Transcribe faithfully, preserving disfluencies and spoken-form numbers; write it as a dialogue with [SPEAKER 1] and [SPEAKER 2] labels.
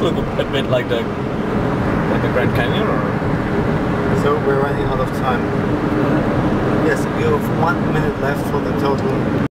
[SPEAKER 1] look a bit like the like the Grand Canyon, or?
[SPEAKER 2] So we're running out of time. Yes, you have one minute left for the total